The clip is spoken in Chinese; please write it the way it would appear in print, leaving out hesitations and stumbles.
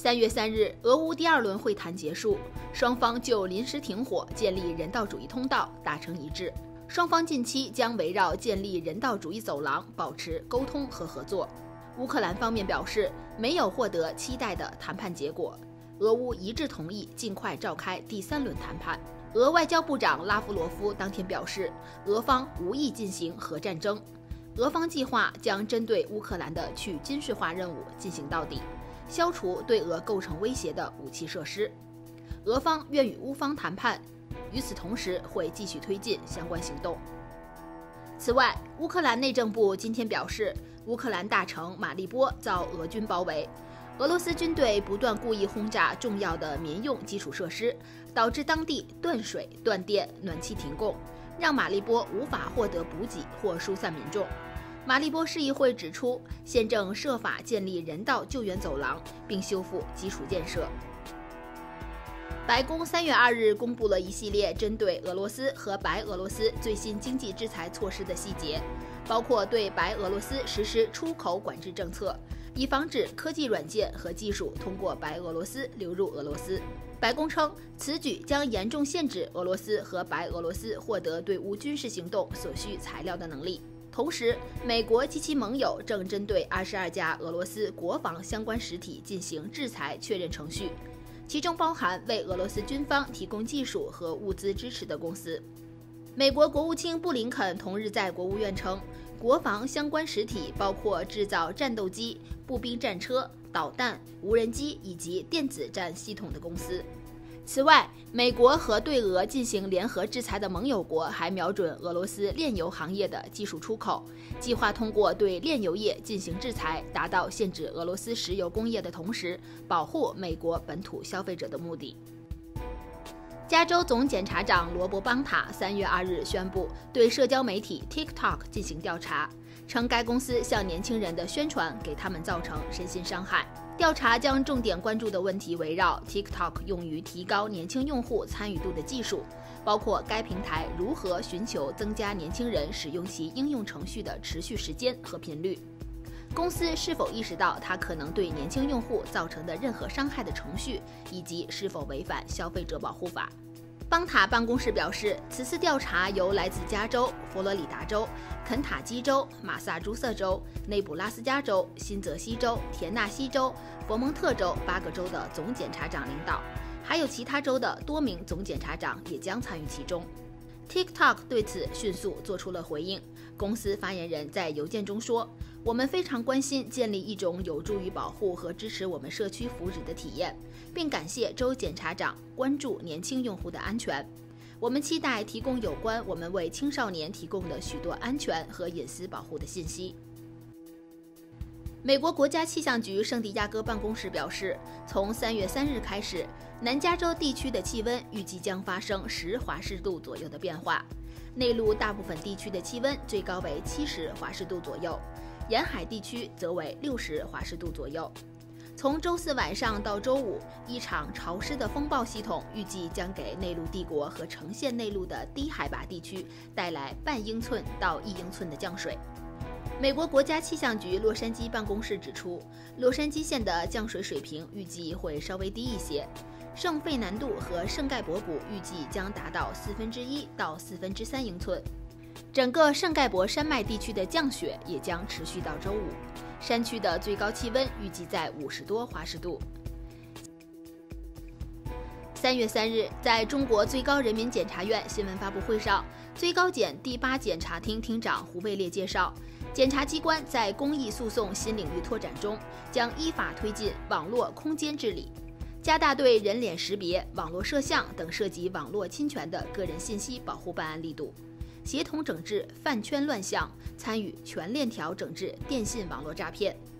3月3日，俄乌第2轮会谈结束，双方就临时停火、建立人道主义通道达成一致。双方近期将围绕建立人道主义走廊保持沟通和合作。乌克兰方面表示，没有获得期待的谈判结果，俄乌一致同意尽快召开第3轮谈判。俄外交部长拉夫罗夫当天表示，俄方无意进行核战争，俄方计划将针对乌克兰的去军事化任务进行到底，消除对俄构成威胁的武器设施。俄方愿与乌方谈判，与此同时会继续推进相关行动。此外，乌克兰内政部今天表示，乌克兰大城马利波遭俄军包围，俄罗斯军队不断故意轰炸重要的民用基础设施，导致当地断水、断电、暖气停供，让马利波无法获得补给或疏散民众。马利波市议会指出，现正设法建立人道救援走廊，并修复基础建设。白宫3月2日公布了一系列针对俄罗斯和白俄罗斯最新经济制裁措施的细节，包括对白俄罗斯实施出口管制政策，以防止科技软件和技术通过白俄罗斯流入俄罗斯。白宫称，此举将严重限制俄罗斯和白俄罗斯获得对乌军事行动所需材料的能力。同时，美国及其盟友正针对22家俄罗斯国防相关实体进行制裁确认程序，其中包含为俄罗斯军方提供技术和物资支持的公司。美国国务卿布林肯同日在国务院称，国防相关实体包括制造战斗机、步兵战车、导弹、无人机以及电子战系统的公司。此外，美国和对俄进行联合制裁的盟友国还瞄准俄罗斯炼油行业的技术出口，计划通过对炼油业进行制裁，达到限制俄罗斯石油工业的同时，保护美国本土消费者的目的。加州总检察长罗伯·邦塔3月2日宣布对社交媒体 TikTok 进行调查，称该公司向年轻人的宣传给他们造成身心伤害。调查将重点关注的问题围绕 TikTok 用于提高年轻用户参与度的技术，包括该平台如何寻求增加年轻人使用其应用程序的持续时间和频率，公司是否意识到它可能对年轻用户造成的任何伤害的程序，以及是否违反消费者保护法。邦塔办公室表示，此次调查由来自加州、佛罗里达州、肯塔基州、马萨诸塞州、内布拉斯加州、新泽西州、田纳西州、佛蒙特州8个州的总检察长领导，还有其他州的多名总检察长也将参与其中。TikTok 对此迅速做出了回应，公司发言人在邮件中说，我们非常关心建立一种有助于保护和支持我们社区福祉的体验，并感谢州检察长关注年轻用户的安全。我们期待提供有关我们为青少年提供的许多安全和隐私保护的信息。美国国家气象局圣地亚哥办公室表示，从3月3日开始，南加州地区的气温预计将发生10华氏度左右的变化，内陆大部分地区的气温最高为70华氏度左右，沿海地区则为60华氏度左右。从周4晚上到周5，一场潮湿的风暴系统预计将给内陆帝国和城县内陆的低海拔地区带来半英寸到1英寸的降水。美国国家气象局洛杉矶办公室指出，洛杉矶县的降水水平预计会稍微低一些，圣费南度和圣盖博谷预计将达到1/4到3/4英寸。整个圣盖博山脉地区的降雪也将持续到周5，山区的最高气温预计在50多华氏度。3月3日，在中国最高人民检察院新闻发布会上，最高检第8检察厅厅长胡贝烈介绍，检察机关在公益诉讼新领域拓展中，将依法推进网络空间治理，加大对人脸识别、网络摄像等涉及网络侵权的个人信息保护办案力度，协同整治饭圈乱象，参与全链条整治电信网络诈骗。